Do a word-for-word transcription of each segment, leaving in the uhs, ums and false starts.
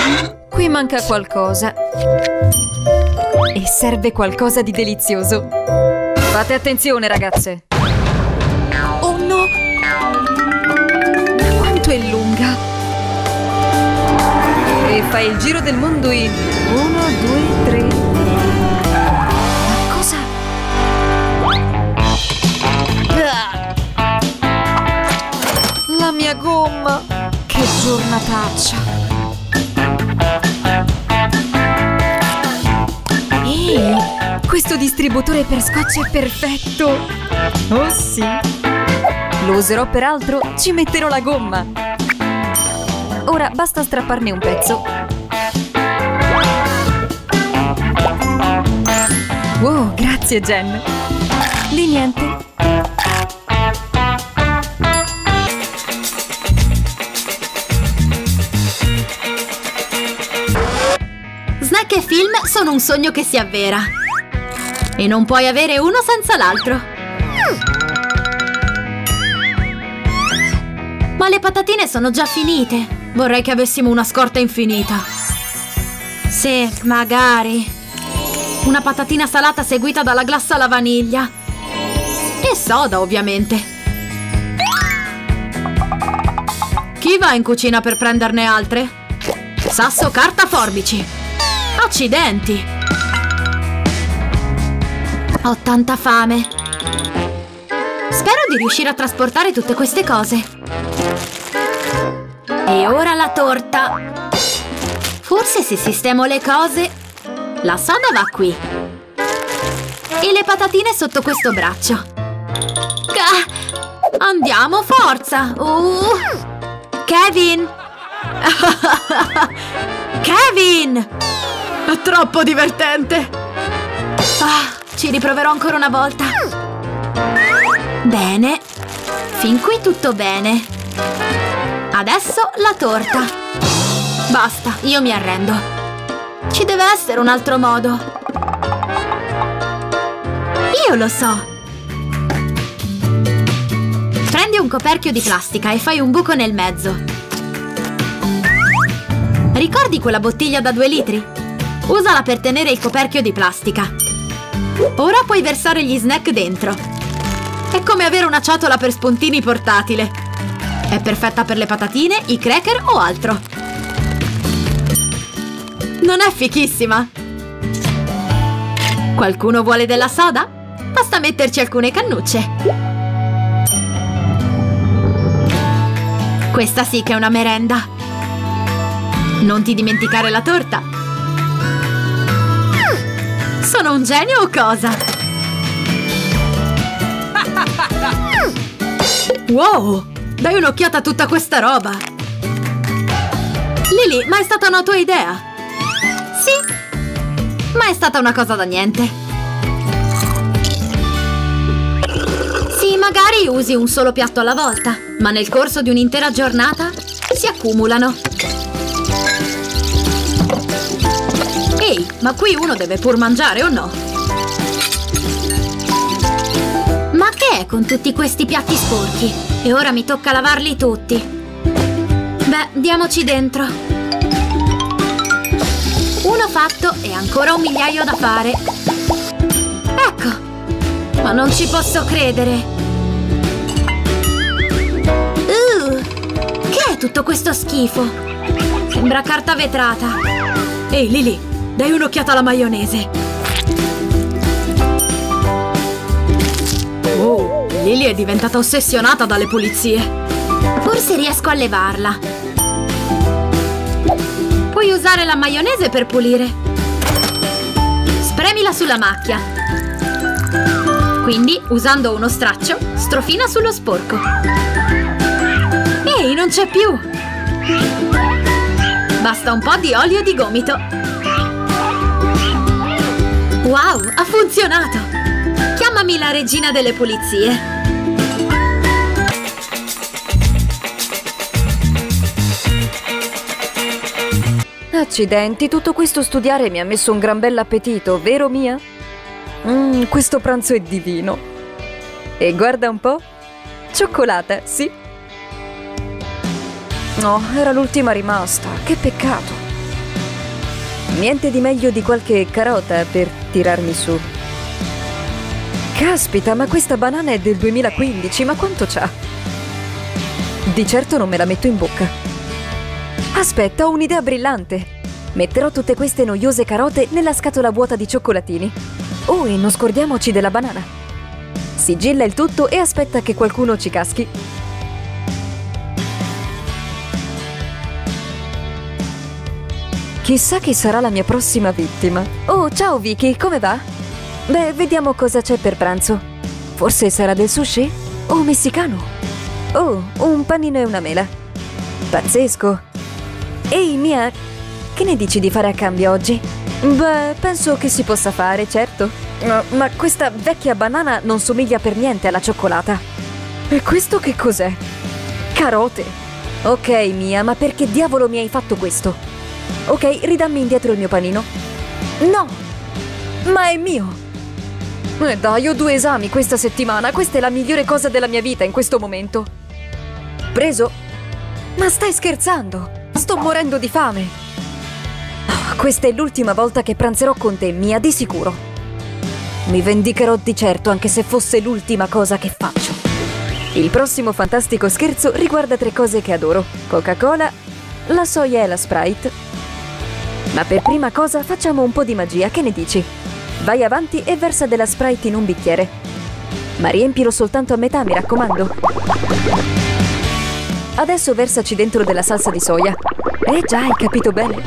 Qui manca qualcosa. E serve qualcosa di delizioso. Fate attenzione, ragazze. Oh no! Quanto è lunga! E fai il giro del mondo in uno, due, tre. Ma cosa? La mia gomma! Che giornataccia! Ehi, questo distributore per scotch è perfetto! Oh sì! Lo userò per altro, ci metterò la gomma! Ora basta strapparne un pezzo. Wow, grazie Jen! Di niente! Snack e film sono un sogno che si avvera. E non puoi avere uno senza l'altro. Ma le patatine sono già finite. Vorrei che avessimo una scorta infinita. Sì, magari. Una patatina salata seguita dalla glassa alla vaniglia. E soda, ovviamente. Chi va in cucina per prenderne altre? Sasso, carta, forbici. Accidenti! Ho tanta fame. Spero di riuscire a trasportare tutte queste cose. E ora la torta. Forse se sistemo le cose... La soda va qui. E le patatine sotto questo braccio. Ca- Andiamo, forza! Uh. Kevin! Kevin! È troppo divertente! Ah, ci riproverò ancora una volta. Bene. Fin qui tutto bene. Adesso la torta. Basta, io mi arrendo. Ci deve essere un altro modo. Io lo so. Prendi un coperchio di plastica e fai un buco nel mezzo. Ricordi quella bottiglia da due litri? Usala per tenere il coperchio di plastica. Ora puoi versare gli snack dentro. È come avere una ciotola per spuntini portatile. È perfetta per le patatine, i cracker o altro. Non è fichissima? Qualcuno vuole della soda? Basta metterci alcune cannucce. Questa sì che è una merenda. Non ti dimenticare la torta. Sono un genio o cosa? Wow! Dai un'occhiata a tutta questa roba! Lily, ma è stata una tua idea? Sì, ma è stata una cosa da niente. Sì, magari usi un solo piatto alla volta, ma nel corso di un'intera giornata si accumulano. Ehi, ma qui uno deve pur mangiare, o no? Ma che è con tutti questi piatti sporchi? E ora mi tocca lavarli tutti. Beh, diamoci dentro. Uno fatto e ancora un migliaio da fare. Ecco! Ma non ci posso credere! Uh, che è tutto questo schifo? Sembra carta vetrata. Ehi, Lily, dai un'occhiata alla maionese. Oh, Lily è diventata ossessionata dalle pulizie. Forse riesco a levarla. Puoi usare la maionese per pulire. Spremila sulla macchia. Quindi, usando uno straccio, strofina sullo sporco. Ehi, non c'è più! Basta un po' di olio di gomito. Wow, ha funzionato! Chiamami la regina delle pulizie. Accidenti, tutto questo studiare mi ha messo un gran bell'appetito, vero Mia? Mmm, questo pranzo è divino. E guarda un po'. Cioccolata, sì? No, era l'ultima rimasta. Che peccato. Niente di meglio di qualche carota per tirarmi su. Caspita, ma questa banana è del duemilaquindici, ma quanto c'ha? Di certo non me la metto in bocca. Aspetta, ho un'idea brillante. Metterò tutte queste noiose carote nella scatola vuota di cioccolatini. Oh, e non scordiamoci della banana. Sigilla il tutto e aspetta che qualcuno ci caschi. Chissà chi sarà la mia prossima vittima. Oh, ciao Vicky, come va? Beh, vediamo cosa c'è per pranzo. Forse sarà del sushi? O messicano? Oh, un panino e una mela. Pazzesco. Ehi, Mia, che ne dici di fare a cambio oggi? Beh, penso che si possa fare, certo. No, ma questa vecchia banana non somiglia per niente alla cioccolata. E questo che cos'è? Carote. Ok, Mia, ma perché diavolo mi hai fatto questo? Ok, ridammi indietro il mio panino. No! Ma è mio! Eh dai, ho due esami questa settimana. Questa è la migliore cosa della mia vita in questo momento. Preso? Ma stai scherzando? Sto morendo di fame. Oh, questa è l'ultima volta che pranzerò con te, Mia, di sicuro. Mi vendicherò di certo, anche se fosse l'ultima cosa che faccio. Il prossimo fantastico scherzo riguarda tre cose che adoro: Coca-Cola, la soia e la Sprite. Ma per prima cosa facciamo un po' di magia, che ne dici? Vai avanti e versa della Sprite in un bicchiere. Ma riempilo soltanto a metà, mi raccomando. Adesso versaci dentro della salsa di soia. Eh già, hai capito bene.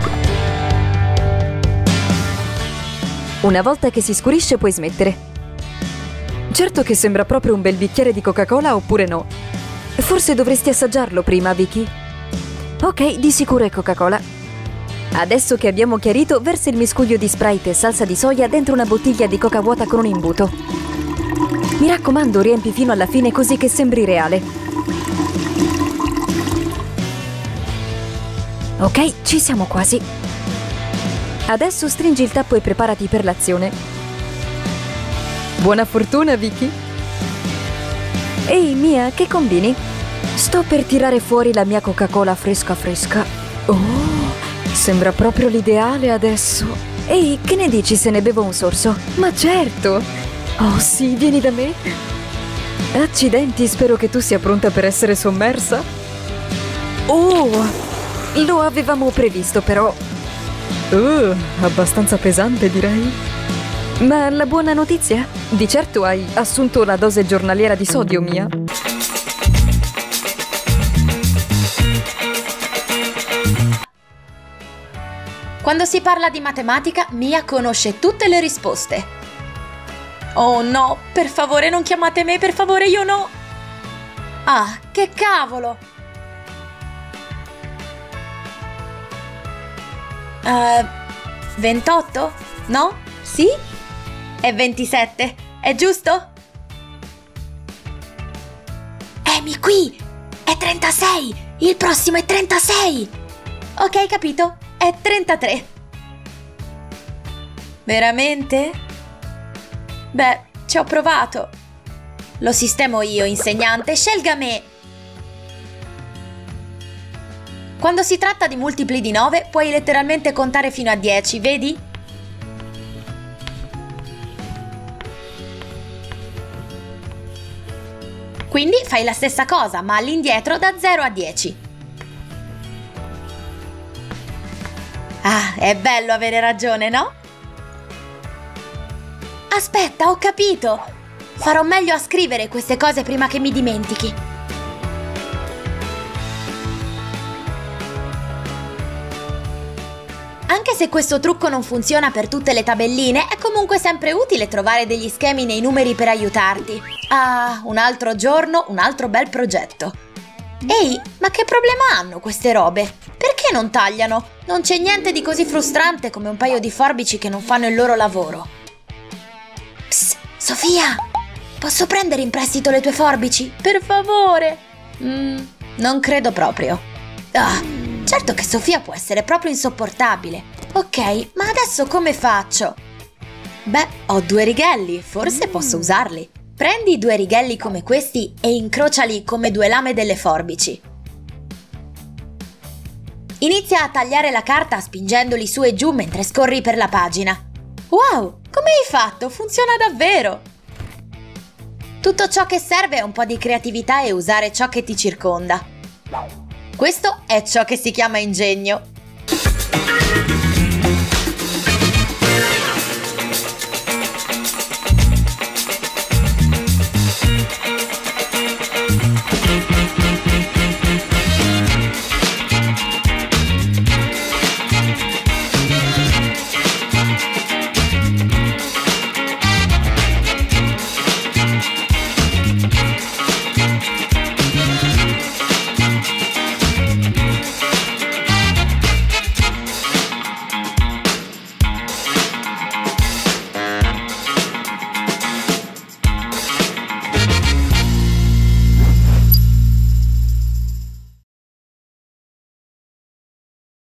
Una volta che si scurisce puoi smettere. Certo che sembra proprio un bel bicchiere di Coca-Cola, oppure no? Forse dovresti assaggiarlo prima, Vicky. Ok, di sicuro è Coca-Cola. Adesso che abbiamo chiarito, versa il miscuglio di Sprite e salsa di soia dentro una bottiglia di coca vuota con un imbuto. Mi raccomando, riempi fino alla fine così che sembri reale. Ok, ci siamo quasi. Adesso stringi il tappo e preparati per l'azione. Buona fortuna, Vicky. Ehi, Mia, che combini? Sto per tirare fuori la mia Coca-Cola fresca fresca. Oh, sembra proprio l'ideale adesso. Ehi, che ne dici se ne bevo un sorso? Ma certo! Oh sì, vieni da me. Accidenti, spero che tu sia pronta per essere sommersa. Oh! Lo avevamo previsto, però. Uh, abbastanza pesante, direi. Ma la buona notizia? Di certo hai assunto la dose giornaliera di sodio, Mia. Quando si parla di matematica, Mia conosce tutte le risposte. Oh no, per favore non chiamate me, per favore, io no! Ah, che cavolo! Uh, ventotto? No? Sì? È ventisette, è giusto? Amy, qui! È trentasei! Il prossimo è trentasei! Ok, capito? È trentatré. Veramente? Beh, ci ho provato. Lo sistemo io, insegnante, scelga me! Quando si tratta di multipli di nove, puoi letteralmente contare fino a dieci, vedi? Quindi fai la stessa cosa, ma all'indietro da zero a dieci. Ah, è bello avere ragione, no? Aspetta, ho capito! Farò meglio a scrivere queste cose prima che mi dimentichi. Anche se questo trucco non funziona per tutte le tabelline, è comunque sempre utile trovare degli schemi nei numeri per aiutarti. Ah, un altro giorno, un altro bel progetto. Ehi, ma che problema hanno queste robe? Perché non tagliano? Non c'è niente di così frustrante come un paio di forbici che non fanno il loro lavoro. Psst, Sofia! Posso prendere in prestito le tue forbici? Per favore! Mm, non credo proprio. Ah! Certo che Sofia può essere proprio insopportabile. Ok, ma adesso come faccio? Beh, ho due righelli, forse mm. posso usarli. Prendi due righelli come questi e incrociali come due lame delle forbici. Inizia a tagliare la carta spingendoli su e giù mentre scorri per la pagina. Wow, come hai fatto? Funziona davvero! Tutto ciò che serve è un po' di creatività e usare ciò che ti circonda. Questo è ciò che si chiama ingegno.